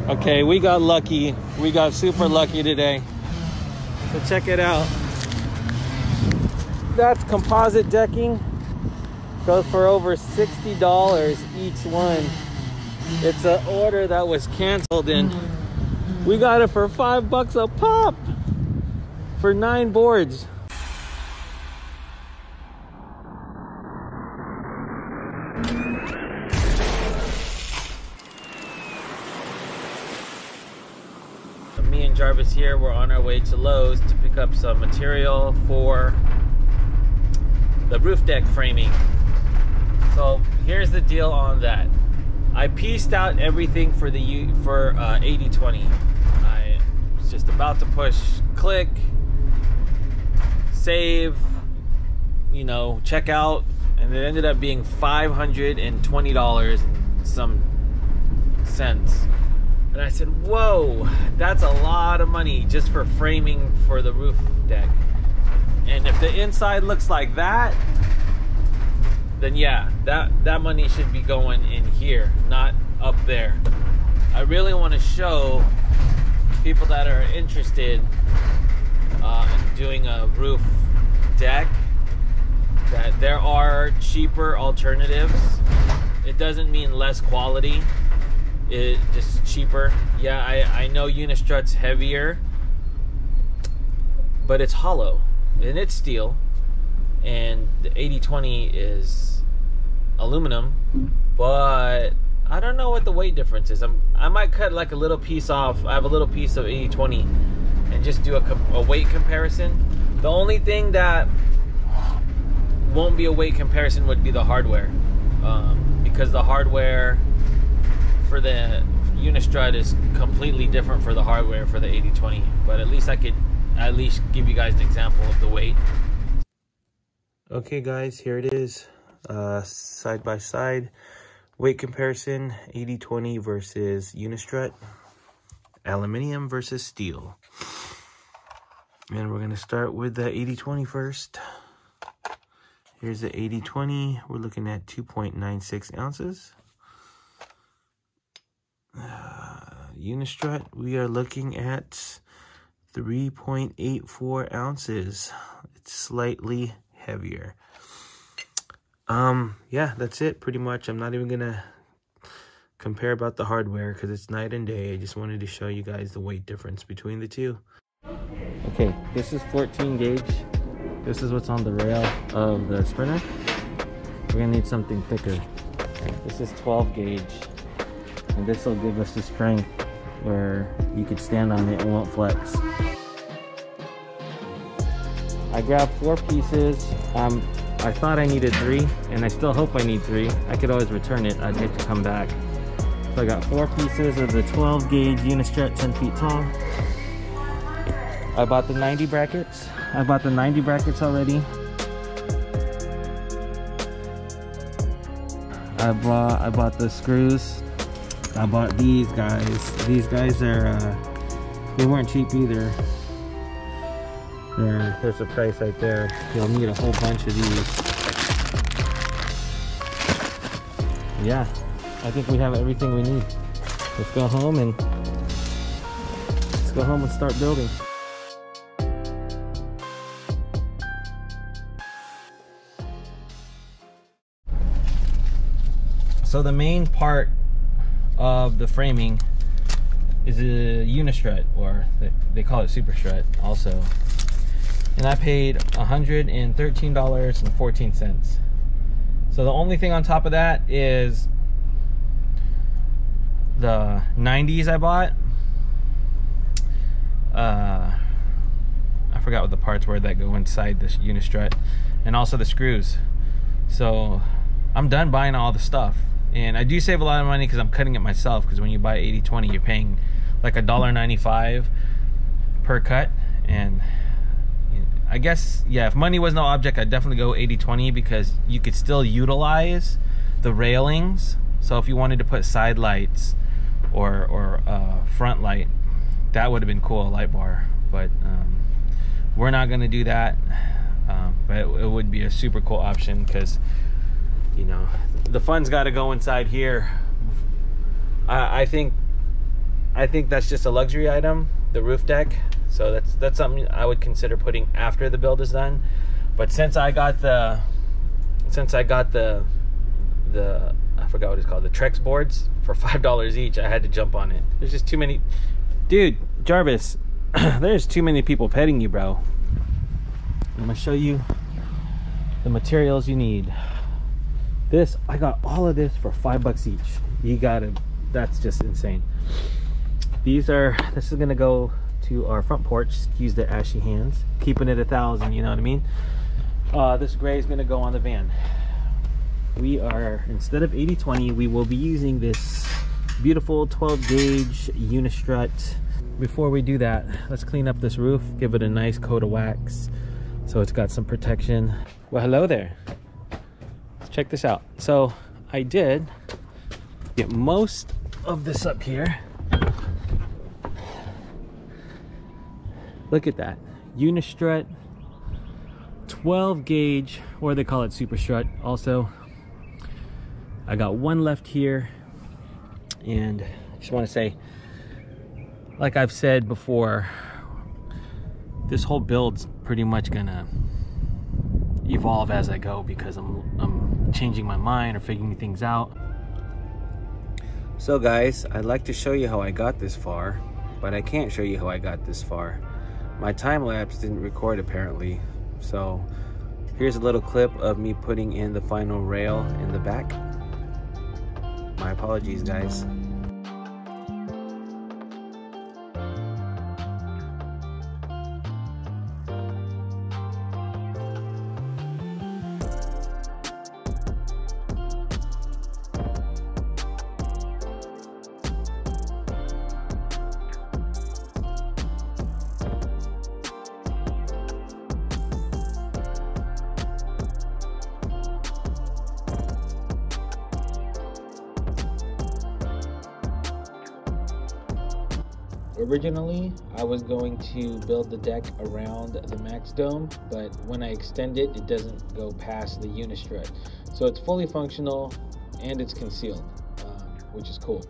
Okay, we got lucky. We got super lucky today. So check it out. That's composite decking. Goes for over $60 each one. It's an order that was canceled and we got it for $5 a pop for 9 boards. Me and Jarvis here, we're on our way to Lowe's to pick up some material for the roof deck framing. So here's the deal on that. I pieced out everything for the 80/20. I was just about to push click, save, you know, check out, and it ended up being $520 and some cents. And I said, whoa, that's a lot of money just for framing for the roof deck. And if the inside looks like that, then yeah, that money should be going in here, not up there. I really want to show people that are interested in doing a roof deck that there are cheaper alternatives. It doesn't mean less quality, it's just cheaper. Yeah, I know unistrut's heavier, but it's hollow and it's steel. And the 80/20 is aluminum, but I don't know what the weight difference is. I might cut like a little piece off. I have a little piece of 80/20 and just do a weight comparison. The only thing that won't be a weight comparison would be the hardware, because the hardware for the unistrut is completely different for the hardware for the 80/20. But at least I could at least give you guys an example of the weight. Okay guys, here it is, side by side weight comparison, 80/20 versus unistrut, aluminum versus steel. And we're gonna start with the 80/20 first. Here's the 80/20, we're looking at 2.96 ounces. Unistrut, we are looking at 3.84 ounces. It's slightly heavier. Yeah, that's it pretty much. I'm not even gonna compare about the hardware because it's night and day. I just wanted to show you guys the weight difference between the two. Okay, this is 14 gauge. This is what's on the rail of the Sprinter. We're gonna need something thicker. This is 12 gauge, and this will give us the strength where you could stand on it and won't flex. I grabbed 4 pieces. I thought I needed 3, and I still hope I need 3. I could always return it. I'd hate to come back. So I got 4 pieces of the 12 gauge unistrut, 10 feet tall. I bought the 90 brackets. I bought the 90 brackets already. I bought the screws. I bought these guys. These guys are, they weren't cheap either. There's a price right there. You'll need a whole bunch of these. Yeah, I think we have everything we need. Let's go home and start building. So the main part of the framing is a unistrut, or they call it super strut also. And I paid $113.14. So the only thing on top of that is the 90s I bought. I forgot what the parts were that go inside this unistrut, and also the screws. So I'm done buying all the stuff. And I do save a lot of money because I'm cutting it myself, because when you buy 80/20 you're paying like $1.95 per cut. And I guess, yeah, if money was no object, I'd definitely go 80/20 because you could still utilize the railings. So if you wanted to put side lights or front light, that would have been cool, a light bar. But we're not going to do that. But it would be a super cool option because, you know, the fun's got to go inside here. I think I think that's just a luxury item, the roof deck. So that's something I would consider putting after the build is done. But since I got the I forgot what it's called, the Trex boards for $5 each, I had to jump on it. There's just too many. Dude, Jarvis, there's too many people petting you, bro. I'm gonna show you the materials you need. This, I got all of this for $5 each. You gotta, that's just insane. This is gonna go to our front porch. Excuse the ashy hands. Keeping it 1,000, you know what I mean? This gray is gonna go on the van. We are, instead of 80/20, we will be using this beautiful 12 gauge unistrut. Before we do that, let's clean up this roof, give it a nice coat of wax so it's got some protection. Well, hello there. Let's check this out. So I did get most of this up here. Look at that, unistrut, 12 gauge, or they call it super strut also. I got one left here, and I just want to say, like I've said before, this whole build's pretty much gonna evolve as I go because I'm changing my mind or figuring things out. So guys, I'd like to show you how I got this far, but I can't show you how I got this far. My time lapse didn't record apparently, so here's a little clip of me putting in the final rail in the back. My apologies, guys. Originally, I was going to build the deck around the max dome, but when I extend it, it doesn't go past the unistrut. So it's fully functional and it's concealed, which is cool.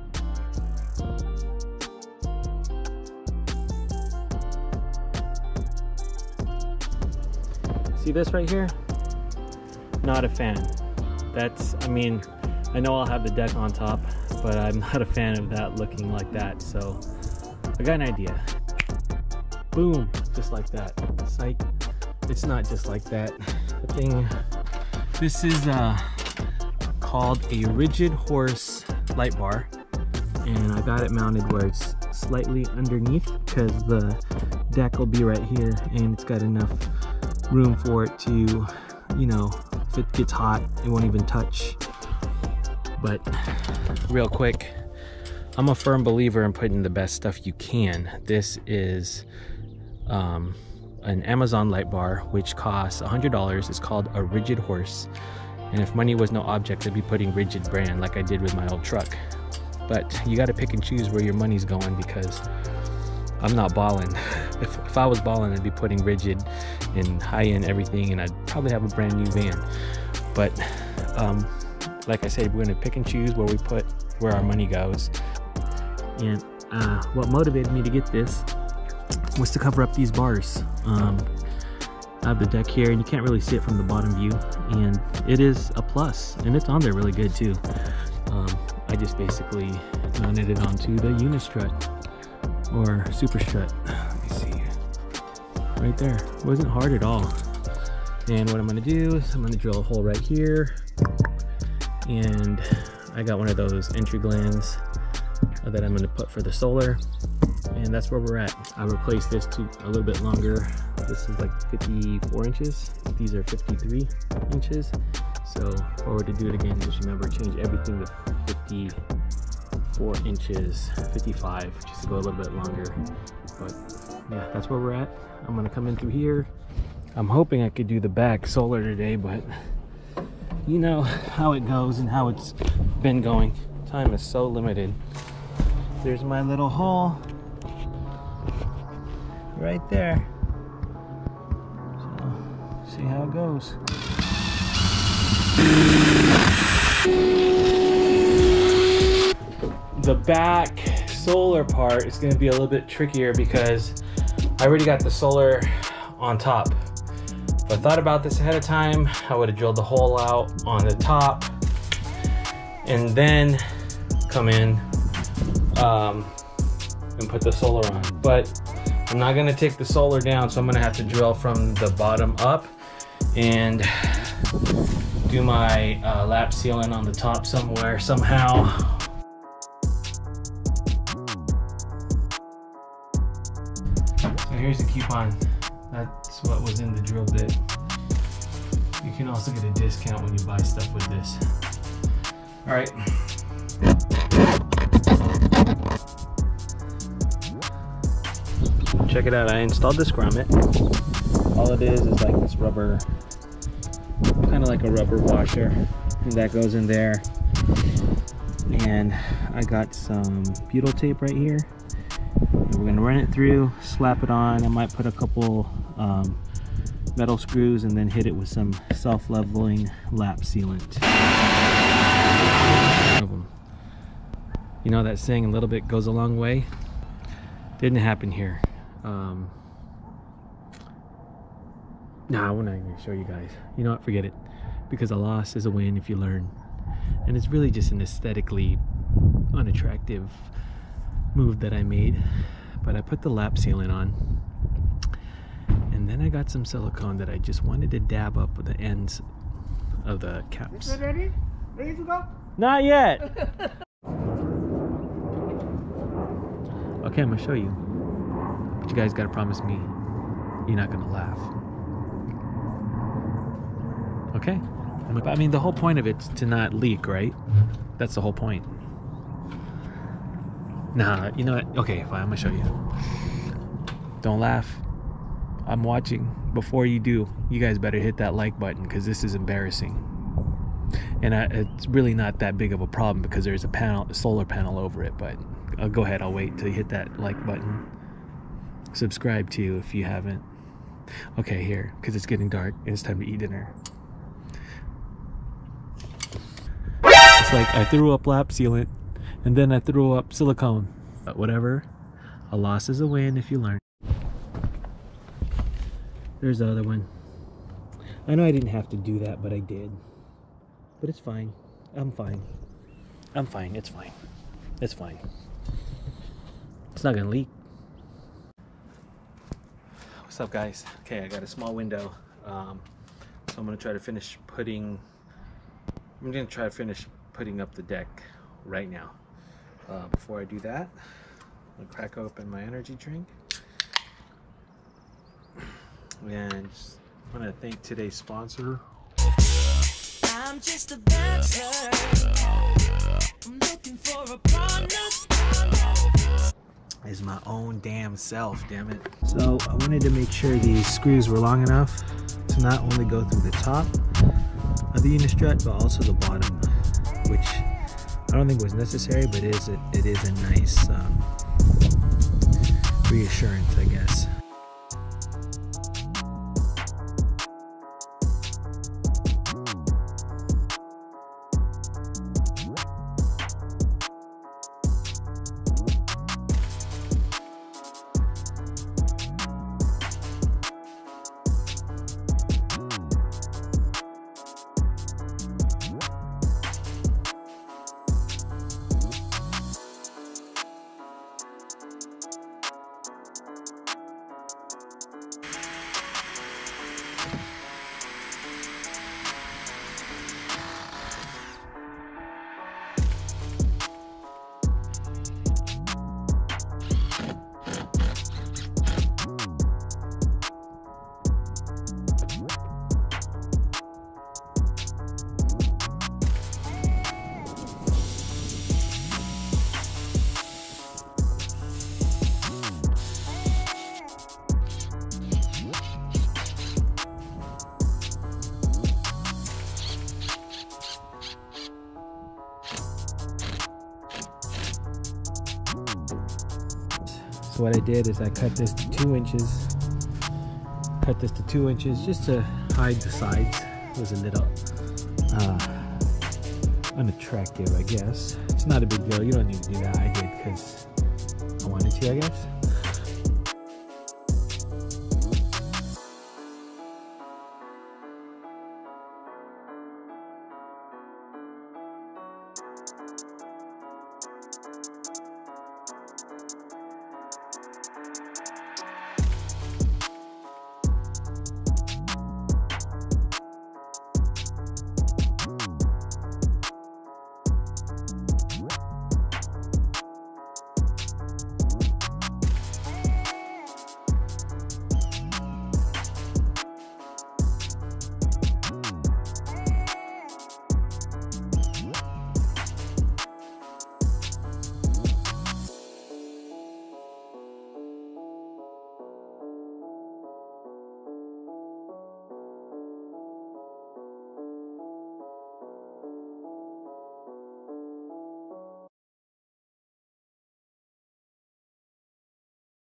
See this right here? Not a fan. I mean, I know I'll have the deck on top, but I'm not a fan of that looking like that, so I got an idea. Boom, just like that. Psych. It's not just like that. The thing, this is called a rigid horse light bar, and I got it mounted where it's slightly underneath because the deck will be right here, and it's got enough room for it to, you know, if it gets hot, it won't even touch. But real quick, I'm a firm believer in putting the best stuff you can. This is an Amazon light bar, which costs $100. It's called a rigid horse. And if money was no object, I'd be putting rigid brand like I did with my old truck. But you got to pick and choose where your money's going, because I'm not balling. If I was balling, I'd be putting rigid and high-end everything, and I'd probably have a brand new van. But like I said, we're gonna pick and choose where our money goes. And what motivated me to get this was to cover up these bars. I have the deck here, and you can't really see it from the bottom view, and it is a plus, and it's on there really good too. I just basically mounted it onto the unistrut or super strut. Let me see, right there. It wasn't hard at all. And what I'm gonna do is I'm gonna drill a hole right here, and I got one of those entry glands that I'm gonna put for the solar, and that's where we're at. I replaced this to a little bit longer. This is like 54 inches. These are 53 inches. So if I were to do it again, just remember, change everything to 54 inches, 55, just to go a little bit longer. But yeah, that's where we're at. I'm gonna come in through here. I'm hoping I could do the back solar today, but you know how it goes and how it's been going. Time is so limited. There's my little hole right there. So see how it goes. The back solar part is going to be a little bit trickier because I already got the solar on top. If I thought about this ahead of time, I would have drilled the hole out on the top and then come in and put the solar on. But I'm not going to take the solar down, so I'm going to have to drill from the bottom up and do my lap sealant on the top somewhere, somehow. So here's the coupon. That's what was in the drill bit. You can also get a discount when you buy stuff with this. All right. Check it out, I installed this grommet. All it is like this rubber, kind of like a rubber washer, and that goes in there. And I got some butyl tape right here. And we're gonna run it through, slap it on. I might put a couple metal screws and then hit it with some self-leveling lap sealant. You know that saying, a little bit goes a long way? Didn't happen here. Nah, we're not gonna show you guys. You know what, forget it. Because a loss is a win if you learn. And it's really just an aesthetically unattractive move that I made. But I put the lap sealant on. And then I got some silicone that I just wanted to dab up with the ends of the caps. Is it ready? Ready to go? Not yet! Okay, I'm gonna show you. But you guys gotta promise me you're not gonna laugh. Okay? I mean, the whole point of it's to not leak, right? That's the whole point. Nah, you know what? Okay, fine, I'm gonna show you. Don't laugh. I'm watching. Before you do, you guys better hit that like button because this is embarrassing. And it's really not that big of a problem because there's a solar panel over it, but go ahead, I'll wait till you hit that like button. Subscribe too if you haven't. Okay, here, because it's getting dark and it's time to eat dinner. It's like I threw up lap sealant and then I threw up silicone. But whatever, a loss is a win if you learn. There's the other one. I know I didn't have to do that, but I did. But it's fine. I'm fine. I'm fine. It's fine. It's fine. It's not gonna leak. What's up, guys? Okay, I got a small window. So I'm gonna try to finish putting. I'm gonna try to finish putting up the deck right now. Before I do that, I'm gonna crack open my energy drink. And just want to thank today's sponsor. I'm just a bachelor. I'm looking for a partner. Is my own damn self, damn it. So I wanted to make sure these screws were long enough to not only go through the top of the unistrut, but also the bottom, which I don't think was necessary, but it is a nice reassurance, I guess. So what I did is I cut this to 2 inches. Cut this to 2 inches just to hide the sides. It was a little unattractive, I guess. It's not a big deal. You don't need to do that. I did because I guess.